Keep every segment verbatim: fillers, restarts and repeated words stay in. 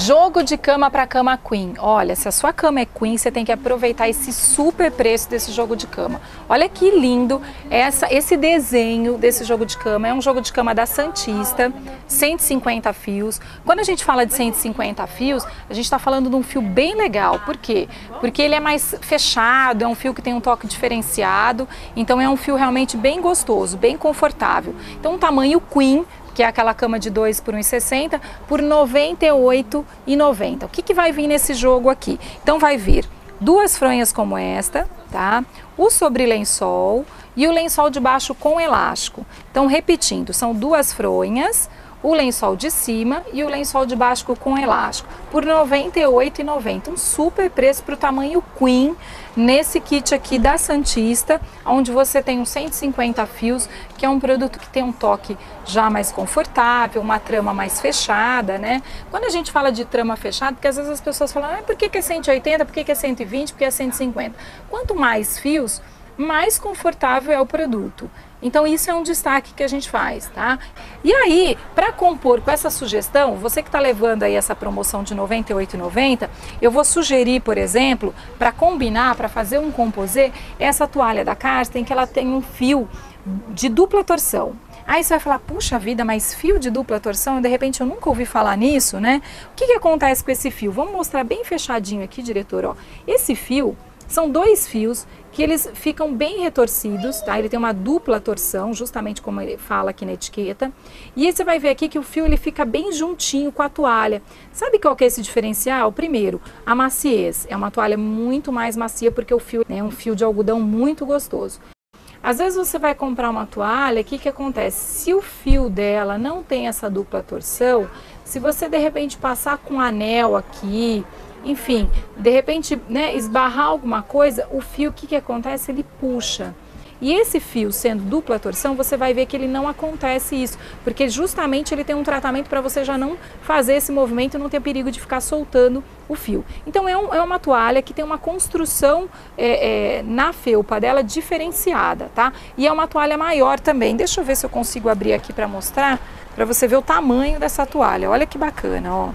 Jogo de cama para cama queen. Olha, se a sua cama é queen, você tem que aproveitar esse super preço desse jogo de cama. Olha que lindo essa, esse desenho desse jogo de cama. É um jogo de cama da Santista, cento e cinquenta fios. Quando a gente fala de cento e cinquenta fios, a gente está falando de um fio bem legal. Por quê? Porque ele é mais fechado, é um fio que tem um toque diferenciado. Então é um fio realmente bem gostoso, bem confortável. Então um tamanho queen, que é aquela cama de dois por um e sessenta, por noventa e oito reais e noventa centavos. O que, que vai vir nesse jogo aqui? Então vai vir duas fronhas como esta, tá? O sobre-lençol e o lençol de baixo com elástico. Então, repetindo, são duas fronhas, o lençol de cima e o lençol de baixo com elástico, por noventa e oito reais e noventa centavos. Um super preço para o tamanho queen, nesse kit aqui da Santista, onde você tem uns cento e cinquenta fios, que é um produto que tem um toque já mais confortável, uma trama mais fechada, né? Quando a gente fala de trama fechada, porque às vezes as pessoas falam, ah, por que, que é cento e oitenta, por que, que é cento e vinte, por que é cento e cinquenta? Quanto mais fios, mais confortável é o produto. Então isso é um destaque que a gente faz, tá? E aí, para compor com essa sugestão, você que está levando aí essa promoção de noventa e oito reais e noventa centavos, eu vou sugerir, por exemplo, para combinar, para fazer um composê, essa toalha da Karsten, que ela tem um fio de dupla torção. Aí você vai falar, puxa vida, mas fio de dupla torção, de repente eu nunca ouvi falar nisso, né? O que, que acontece com esse fio? Vamos mostrar bem fechadinho aqui, diretor, ó. Esse fio são dois fios que eles ficam bem retorcidos, tá? Ele tem uma dupla torção, justamente como ele fala aqui na etiqueta. E aí você vai ver aqui que o fio ele fica bem juntinho com a toalha. Sabe qual que é esse diferencial? Primeiro, a maciez. É uma toalha muito mais macia porque o fio é um fio de algodão muito gostoso. Às vezes você vai comprar uma toalha, o que que acontece? Se o fio dela não tem essa dupla torção, se você de repente passar com um anel aqui, enfim, de repente, né, esbarrar alguma coisa, o fio, o que que acontece? Ele puxa. E esse fio sendo dupla torção, você vai ver que ele não acontece isso, porque justamente ele tem um tratamento para você já não fazer esse movimento e não ter perigo de ficar soltando o fio. Então é, um, é uma toalha que tem uma construção é, é, na felpa dela diferenciada, tá? E é uma toalha maior também. Deixa eu ver se eu consigo abrir aqui para mostrar, para você ver o tamanho dessa toalha. Olha que bacana, ó.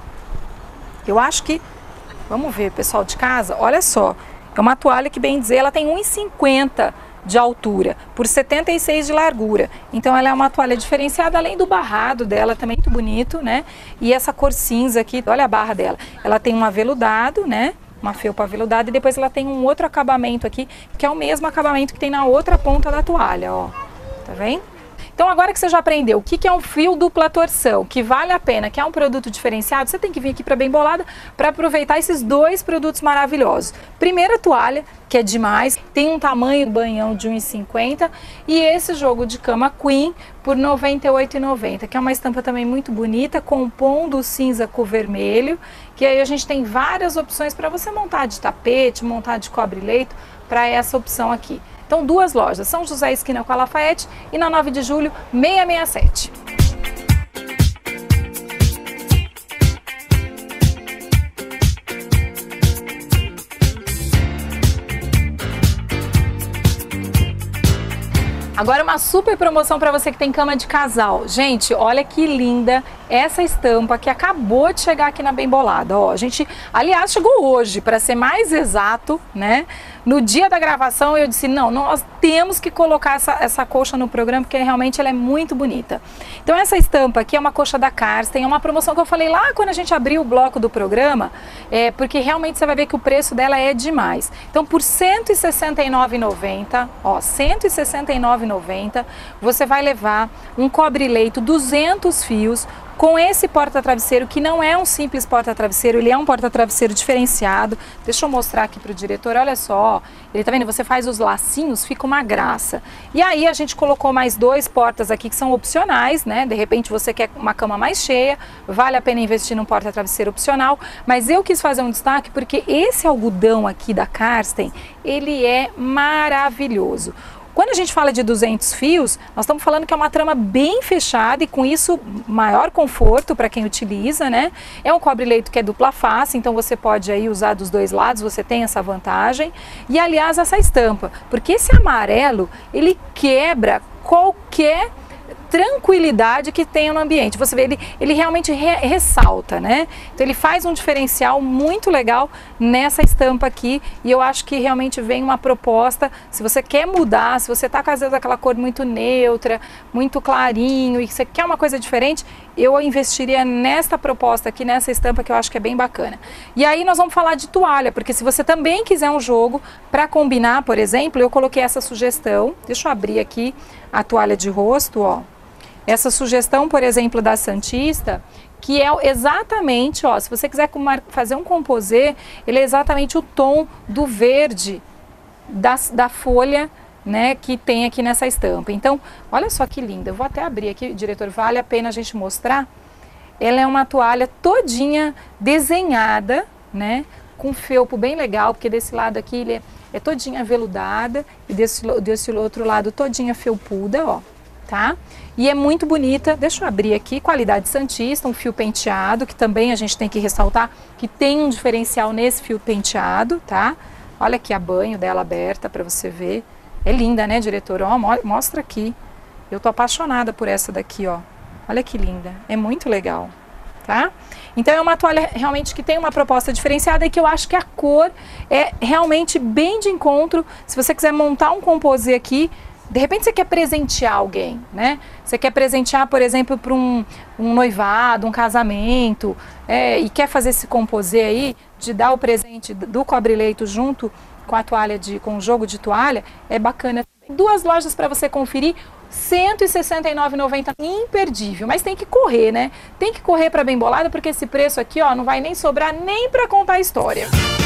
Eu acho que... Vamos ver, pessoal de casa, olha só, é uma toalha que, bem dizer, ela tem um e cinquenta de altura por setenta e seis de largura. Então ela é uma toalha diferenciada, além do barrado dela, também muito bonito, né? E essa cor cinza aqui, olha a barra dela, ela tem um aveludado, né? Uma felpa aveludada e depois ela tem um outro acabamento aqui, que é o mesmo acabamento que tem na outra ponta da toalha, ó. Tá vendo? Então agora que você já aprendeu o que, que é um fio dupla torção, que vale a pena, que é um produto diferenciado, você tem que vir aqui para Bem Bolada para aproveitar esses dois produtos maravilhosos. Primeira toalha, que é demais, tem um tamanho do banhão de um e cinquenta, e esse jogo de cama queen por noventa e oito reais e noventa centavos, que é uma estampa também muito bonita, compondo o cinza com o vermelho, que aí a gente tem várias opções para você montar de tapete, montar de cobre-leito, para essa opção aqui. Então, duas lojas, São José esquina com a Lafayette e na nove de julho, seiscentos e sessenta e sete. Agora uma super promoção para você que tem cama de casal. Gente, olha que linda essa estampa que acabou de chegar aqui na Bem Bolada. Ó, a gente, aliás, chegou hoje, para ser mais exato, né? No dia da gravação eu disse, não, nós temos que colocar essa, essa coxa no programa, porque realmente ela é muito bonita. Então essa estampa aqui é uma coxa da Karsten, é uma promoção que eu falei lá quando a gente abriu o bloco do programa, é, porque realmente você vai ver que o preço dela é demais. Então por cento e sessenta e nove reais e noventa centavos, ó, cento e sessenta e nove reais e noventa centavos, você vai levar um cobre-leito, duzentos fios, com esse porta-travesseiro, que não é um simples porta-travesseiro, ele é um porta-travesseiro diferenciado. Deixa eu mostrar aqui para o diretor, olha só, ele tá vendo, você faz os lacinhos, fica uma graça. E aí a gente colocou mais dois portas aqui que são opcionais, né? De repente você quer uma cama mais cheia, vale a pena investir num porta-travesseiro opcional, mas eu quis fazer um destaque porque esse algodão aqui da Karsten, ele é maravilhoso. Quando a gente fala de duzentos fios, nós estamos falando que é uma trama bem fechada e com isso maior conforto para quem utiliza, né? É um cobre-leito que é dupla face, então você pode aí usar dos dois lados, você tem essa vantagem. E aliás, essa estampa, porque esse amarelo, ele quebra qualquer tranquilidade que tem no ambiente. Você vê, ele, ele realmente re, ressalta, né? Então ele faz um diferencial muito legal nessa estampa aqui, e eu acho que realmente vem uma proposta, se você quer mudar, se você está com às vezes aquela cor muito neutra, muito clarinho, e você quer uma coisa diferente, eu investiria nesta proposta aqui, nessa estampa, que eu acho que é bem bacana. E aí nós vamos falar de toalha, porque se você também quiser um jogo para combinar, por exemplo, eu coloquei essa sugestão, deixa eu abrir aqui a toalha de rosto, ó. Essa sugestão, por exemplo, da Santista, que é exatamente, ó, se você quiser fazer um composê, ele é exatamente o tom do verde da, da folha, né, que tem aqui nessa estampa. Então, olha só que linda. Eu vou até abrir aqui, diretor, vale a pena a gente mostrar. Ela é uma toalha todinha desenhada, né, com felpo bem legal, porque desse lado aqui ele é, é todinha aveludada e desse, desse outro lado todinha felpuda, ó, tá? E é muito bonita. Deixa eu abrir aqui, qualidade Santista, um fio penteado, que também a gente tem que ressaltar que tem um diferencial nesse fio penteado, tá? Olha aqui a banho dela aberta para você ver. É linda, né, diretor? Ó, mostra aqui. Eu tô apaixonada por essa daqui, ó. Olha que linda. É muito legal, tá? Então é uma toalha realmente que tem uma proposta diferenciada e que eu acho que a cor é realmente bem de encontro. Se você quiser montar um composê aqui, de repente você quer presentear alguém, né? Você quer presentear, por exemplo, para um, um noivado, um casamento, é, e quer fazer esse composê aí, de dar o presente do cobre-leito junto com a toalha, de, com o jogo de toalha, é bacana. Duas lojas para você conferir, cento e sessenta e nove reais e noventa centavos, imperdível, mas tem que correr, né? Tem que correr para Bem Bolada, porque esse preço aqui, ó, não vai nem sobrar nem para contar a história.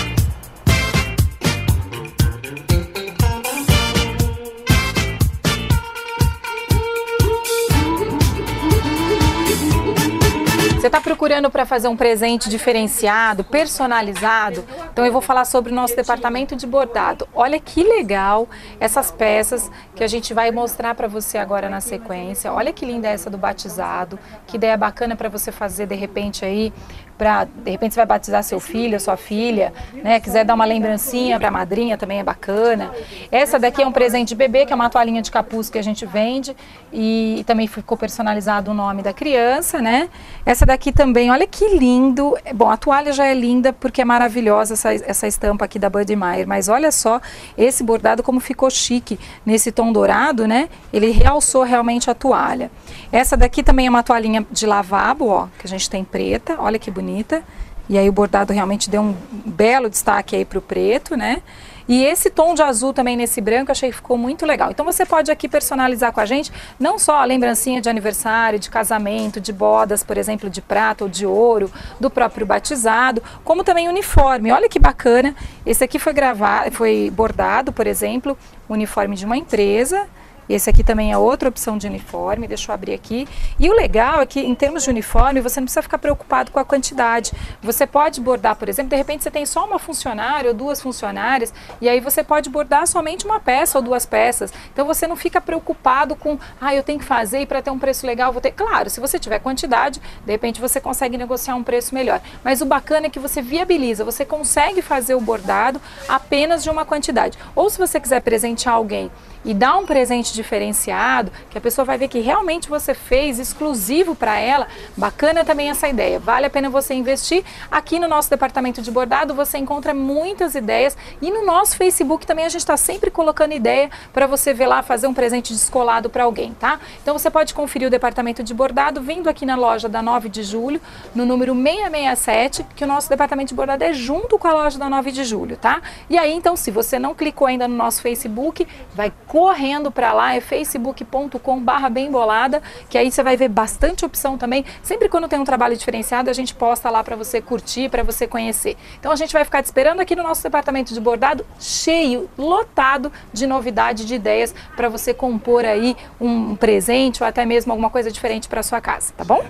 Você está procurando para fazer um presente diferenciado, personalizado? Então eu vou falar sobre o nosso departamento de bordado. Olha que legal essas peças que a gente vai mostrar para você agora na sequência. Olha que linda essa do batizado, que ideia bacana para você fazer de repente aí, para de repente você vai batizar seu filho, sua filha, né? Quiser dar uma lembrancinha para a madrinha, também é bacana. Essa daqui é um presente de bebê, que é uma toalhinha de capuz que a gente vende, e, e também ficou personalizado o nome da criança, né? Essa daqui também, olha que lindo. Bom, a toalha já é linda porque é maravilhosa essa, essa estampa aqui da Buddy Meyer, mas olha só esse bordado como ficou chique nesse tom dourado, né? Ele realçou realmente a toalha. Essa daqui também é uma toalhinha de lavabo, ó, que a gente tem preta, olha que bonita. E aí o bordado realmente deu um belo destaque aí pro preto, né? E esse tom de azul também nesse branco, eu achei que ficou muito legal. Então você pode aqui personalizar com a gente, não só a lembrancinha de aniversário, de casamento, de bodas, por exemplo, de prata ou de ouro, do próprio batizado, como também uniforme. Olha que bacana, esse aqui foi gravado, foi bordado, por exemplo, uniforme de uma empresa. Esse aqui também é outra opção de uniforme, deixa eu abrir aqui. E o legal é que, em termos de uniforme, você não precisa ficar preocupado com a quantidade. Você pode bordar, por exemplo, de repente você tem só uma funcionária ou duas funcionárias, e aí você pode bordar somente uma peça ou duas peças. Então você não fica preocupado com, ah, eu tenho que fazer e para ter um preço legal vou ter... Claro, se você tiver quantidade, de repente você consegue negociar um preço melhor. Mas o bacana é que você viabiliza, você consegue fazer o bordado apenas de uma quantidade. Ou se você quiser presentear alguém e dar um presente diferenciado, que a pessoa vai ver que realmente você fez exclusivo para ela, bacana também essa ideia. Vale a pena você investir. Aqui no nosso departamento de bordado você encontra muitas ideias, e no nosso Facebook também a gente está sempre colocando ideia para você ver lá, fazer um presente descolado para alguém, tá? Então você pode conferir o departamento de bordado vindo aqui na loja da nove de julho, no número seiscentos e sessenta e sete, que o nosso departamento de bordado é junto com a loja da nove de julho, tá? E aí então, se você não clicou ainda no nosso Facebook, vai correndo para lá, é facebook ponto com barra bem bolada, que aí você vai ver bastante opção também. Sempre quando tem um trabalho diferenciado, a gente posta lá para você curtir, para você conhecer. Então a gente vai ficar te esperando aqui no nosso departamento de bordado, cheio, lotado de novidade, de ideias para você compor aí um presente ou até mesmo alguma coisa diferente para sua casa, tá bom?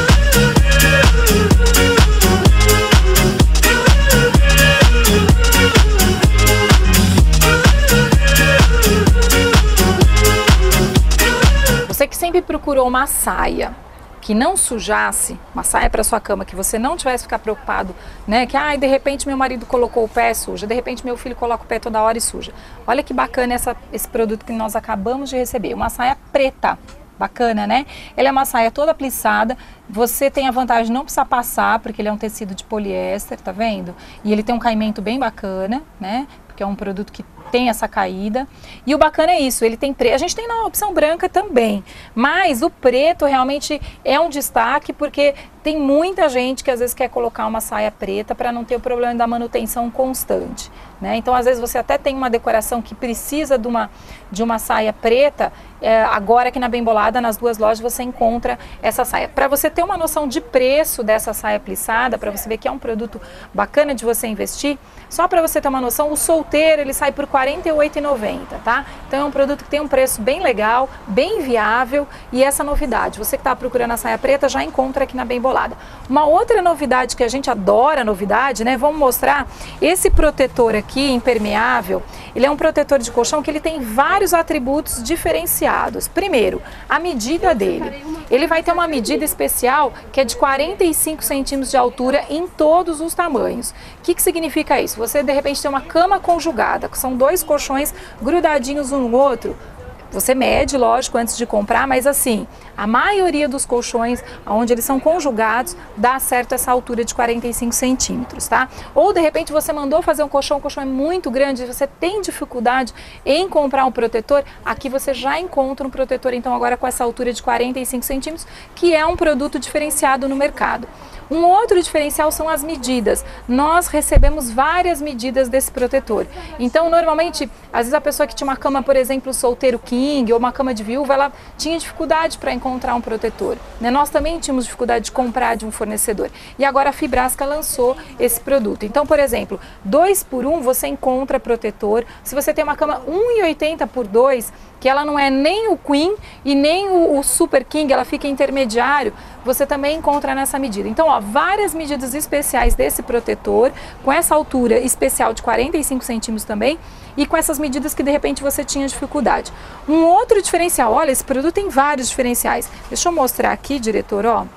Você que sempre procurou uma saia que não sujasse, uma saia para sua cama, que você não tivesse que ficar preocupado, né? Que, ai, de repente meu marido colocou o pé, suja, de repente meu filho coloca o pé toda hora e suja. Olha que bacana essa, esse produto que nós acabamos de receber, uma saia preta, Bacana, né? Ela é uma saia toda plissada, você tem a vantagem de não precisar passar, porque ele é um tecido de poliéster, tá vendo? E ele tem um caimento bem bacana, né? Porque é um produto que tem essa caída. E o bacana é isso, ele tem preto. A gente tem na opção branca também, mas o preto realmente é um destaque, porque tem muita gente que às vezes quer colocar uma saia preta para não ter o problema da manutenção constante, né? Então às vezes você até tem uma decoração que precisa de uma, de uma saia preta, é, agora aqui na Bem Bolada, nas duas lojas você encontra essa saia. Para você ter uma noção de preço dessa saia plissada, para você ver que é um produto bacana de você investir, só para você ter uma noção, o solteiro ele sai por quarenta e oito reais e noventa centavos, tá? Então é um produto que tem um preço bem legal, bem viável, e essa novidade, você que está procurando a saia preta já encontra aqui na Bem Bolada. Uma outra novidade que a gente adora, novidade, né? Vamos mostrar esse protetor aqui, impermeável. Ele é um protetor de colchão que ele tem vários atributos diferenciados. Primeiro, a medida dele. Ele vai ter uma medida especial que é de quarenta e cinco centímetros de altura em todos os tamanhos. O que que significa isso? Você de repente tem uma cama conjugada, que são dois colchões grudadinhos um no outro. Você mede, lógico, antes de comprar, mas assim, a maioria dos colchões, onde eles são conjugados, dá certo essa altura de quarenta e cinco centímetros, tá? Ou de repente você mandou fazer um colchão, o colchão é muito grande, você tem dificuldade em comprar um protetor, aqui você já encontra um protetor, então agora com essa altura de quarenta e cinco centímetros, que é um produto diferenciado no mercado. Um outro diferencial são as medidas. Nós recebemos várias medidas desse protetor. Então, normalmente, às vezes a pessoa que tinha uma cama, por exemplo, solteiro king ou uma cama de viúva, ela tinha dificuldade para encontrar um protetor, né? Nós também tínhamos dificuldade de comprar de um fornecedor. E agora a Fibrasca lançou esse produto. Então, por exemplo, dois por um você encontra protetor. Se você tem uma cama um e oitenta por dois, que ela não é nem o Queen e nem o, o Super King, ela fica intermediário, você também encontra nessa medida. Então, ó, várias medidas especiais desse protetor, com essa altura especial de quarenta e cinco centímetros também, e com essas medidas que de repente você tinha dificuldade. Um outro diferencial, olha, esse produto tem vários diferenciais. Deixa eu mostrar aqui, diretor, ó.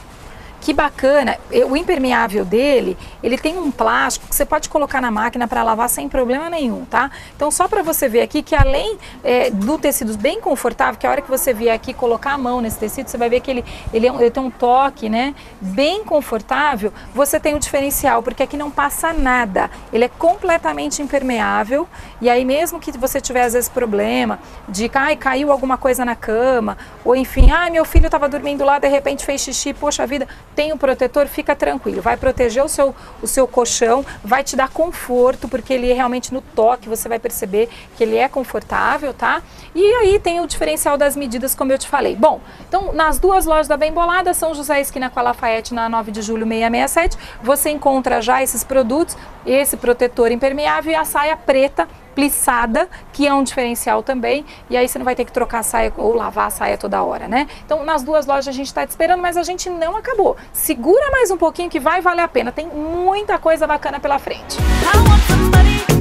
Que bacana, o impermeável dele, ele tem um plástico que você pode colocar na máquina para lavar sem problema nenhum, tá? Então só para você ver aqui que além é, do tecido bem confortável, que a hora que você vier aqui colocar a mão nesse tecido, você vai ver que ele, ele, é um, ele tem um toque, né, bem confortável, você tem um diferencial, porque aqui não passa nada, ele é completamente impermeável, e aí mesmo que você tiver às vezes problema de, ai, caiu alguma coisa na cama, ou enfim, ai, meu filho estava dormindo lá, de repente fez xixi, poxa vida, tem um protetor, fica tranquilo, vai proteger o seu, o seu colchão, vai te dar conforto, porque ele realmente no toque você vai perceber que ele é confortável, tá? E aí tem o diferencial das medidas, como eu te falei. Bom, então nas duas lojas da Bem Bolada, São José esquina com a Lafayette, na nove de julho seiscentos e sessenta e sete, você encontra já esses produtos, esse protetor impermeável e a saia preta plissada, que é um diferencial também, e aí você não vai ter que trocar a saia ou lavar a saia toda hora, né? Então, nas duas lojas a gente está te esperando, mas a gente não acabou. Segura mais um pouquinho que vai valer a pena, tem muita coisa bacana pela frente.